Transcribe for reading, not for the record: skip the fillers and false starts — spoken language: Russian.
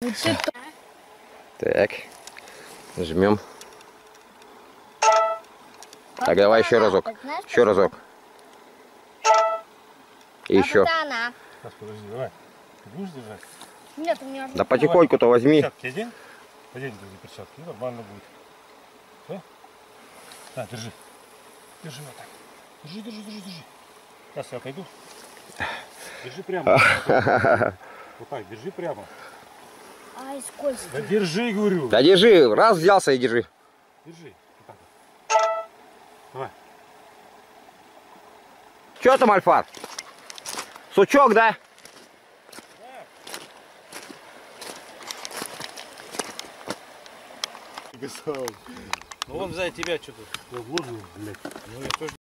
Так, жмем. Так, давай еще разок. Еще разок. И еще. Сейчас, подожди, давай. Ты будешь держать? Нет, у меня... Да потихоньку-то возьми. Перчатки одень. Одень эти перчатки, нормально будет. Все? На, держи. Держи вот так. Держи, держи, держи, держи. Сейчас я отойду. Держи прямо. Вот так, держи прямо. Ай, скользко. Да держи, говорю. Да держи, раз взялся и держи. Держи. Вот так вот. Давай. Че там, Альфат? Сучок, да? Ну он за тебя что-то. Ну, блядь. Ну я тоже.